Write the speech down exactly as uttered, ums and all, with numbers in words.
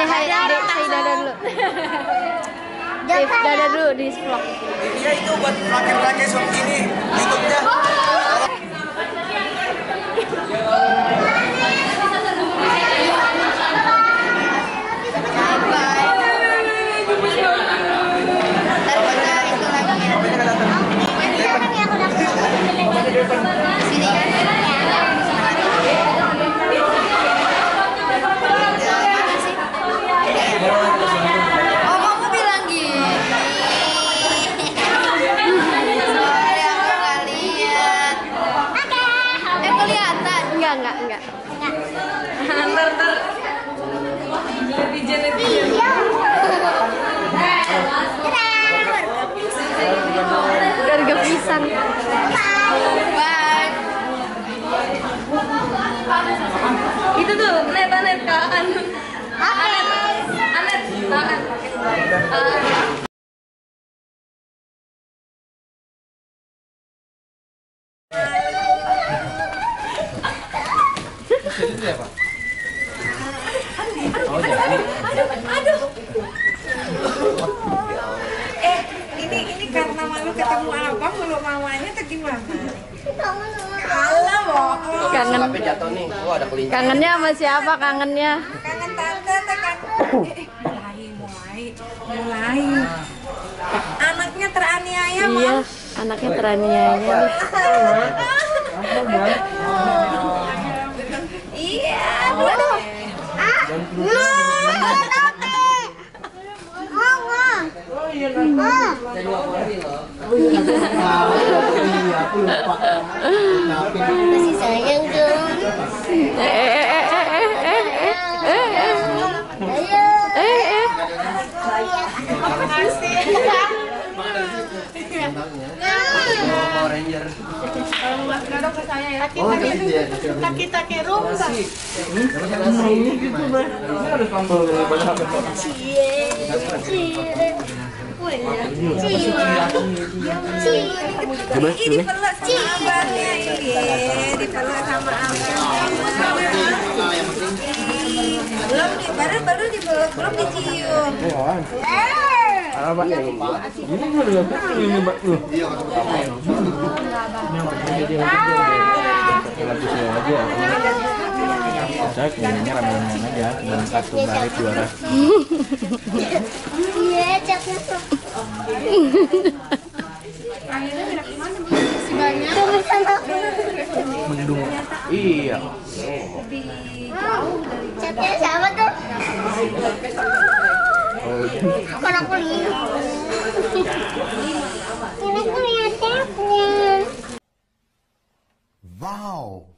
Say hi, Dek. Say dadah dulu. Say dadah dulu di vlog. Iya itu buat rakyat-rakyat seperti ini YouTube-nya. Enggak, enggak. Ntar, ntar. Netizen, netizen. Harga pisang. Bye. Itu tuh, net, net, Kak. Anet. Anet. Tangan. Ini apa? Oh, jadi. Aduh. Eh, ini ini karena malu ketemu abang belum mamanya atau gimana? Halo, bohong. Kangen. Sampai jatuh nih. Oh, ada kelinci. Kangennya sama siapa kangennya? Kangen tante, tekan. Eh, mulai, mulai, mulai. Anaknya teraniaya, Mam. Iya, anaknya teraniaya. Iya. Masih sayang dong. Eh eh eh eh eh eh eh. Ayo. Eh eh. Makasih. Power Ranger. Kado ke saya ya. Oh, iya. Kita ke rumah. Ini gitu, Mas. Ini harus tampil banyak H P. Cie. Cie. Ini dipeluk sama abangnya ini, dipeluk sama abangnya. Belum di, baru baru dipeluk, belum dicium. Apa nih? Ini juga ini Mbak tuh. Iya, saya kelilinnya ramean aja, cuma satu balik dua ras. Iya, capnya tuh. Mendung. Iya. Capnya sama tuh. Kan aku lihat. Kan aku lihat capnya. Wow.